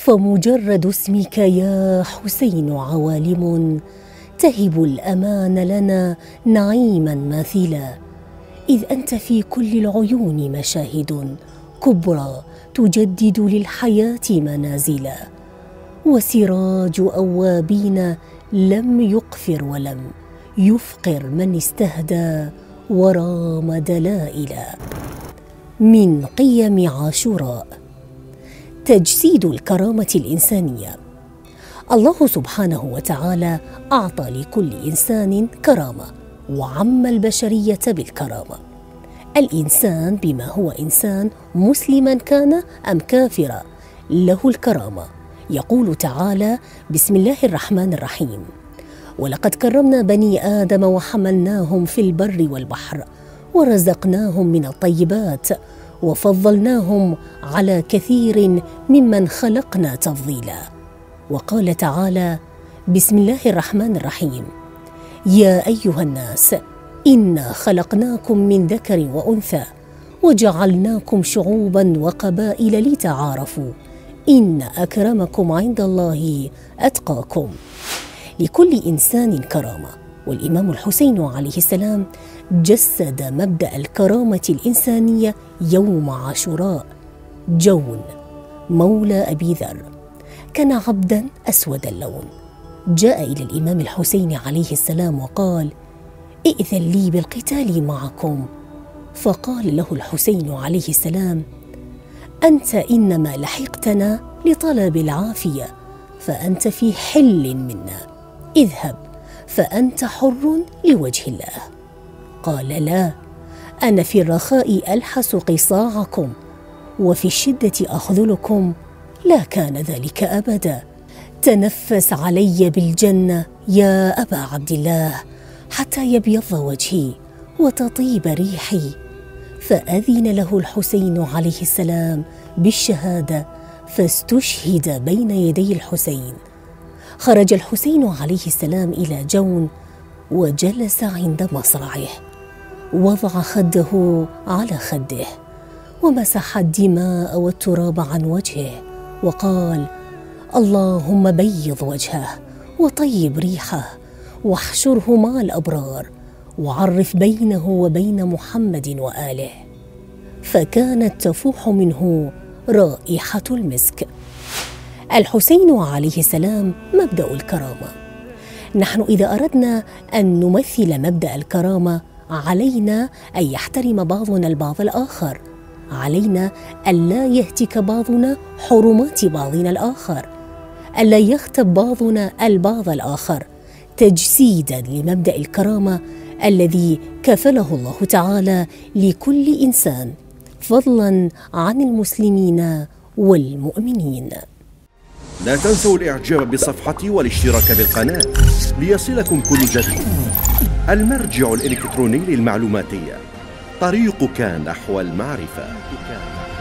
فمجرد اسمك يا حسين عوالم تهب الأمان لنا نعيما ماثلا، إذ أنت في كل العيون مشاهد كبرى تجدد للحياة منازلا، وسراج أوابين لم يقفر ولم يفقر من استهدى ورام دلائلا. من قيم عاشوراء: تجسيد الكرامة الإنسانية. الله سبحانه وتعالى أعطى لكل إنسان كرامة، وعم البشرية بالكرامة. الإنسان بما هو إنسان، مسلما كان أم كافرا، له الكرامة. يقول تعالى: بسم الله الرحمن الرحيم: ولقد كرمنا بني آدم وحملناهم في البر والبحر ورزقناهم من الطيبات وفضلناهم على كثير ممن خلقنا تفضيلا. وقال تعالى: بسم الله الرحمن الرحيم: يا أيها الناس إنا خلقناكم من ذكر وأنثى وجعلناكم شعوبا وقبائل لتعارفوا إن أكرمكم عند الله أتقاكم. لكل إنسان كرامة، والإمام الحسين عليه السلام جسد مبدأ الكرامة الإنسانية يوم عاشوراء. جون مولى أبي ذر كان عبدا أسود اللون، جاء إلى الإمام الحسين عليه السلام وقال: ائذن لي بالقتال معكم. فقال له الحسين عليه السلام: أنت إنما لحقتنا لطلب العافية، فأنت في حل منا، اذهب فأنت حر لوجه الله. قال: لا، أنا في الرخاء ألحس قصاعكم وفي الشدة أخذلكم، لا كان ذلك أبدا. تنفس علي بالجنة يا أبا عبد الله حتى يبيض وجهي وتطيب ريحي. فأذن له الحسين عليه السلام بالشهادة، فاستشهد بين يدي الحسين. خرج الحسين عليه السلام إلى جون وجلس عند مصرعه، وضع خده على خده ومسح الدماء والتراب عن وجهه، وقال: اللهم بيض وجهه وطيب ريحه واحشره مع الأبرار وعرف بينه وبين محمد وآله. فكانت تفوح منه رائحة المسك. الحسين عليه السلام مبدأ الكرامة. نحن إذا أردنا أن نمثل مبدأ الكرامة علينا أن يحترم بعضنا البعض الآخر، علينا ألا يهتك بعضنا حرمات بعضنا الآخر، ألا يغتب بعضنا البعض الآخر، تجسيدا لمبدأ الكرامة الذي كفله الله تعالى لكل إنسان، فضلا عن المسلمين والمؤمنين. لا تنسوا الإعجاب بالصفحة والاشتراك بالقناة ليصلكم كل جديد. المرجع الإلكتروني للمعلوماتية، طريقك نحو المعرفة.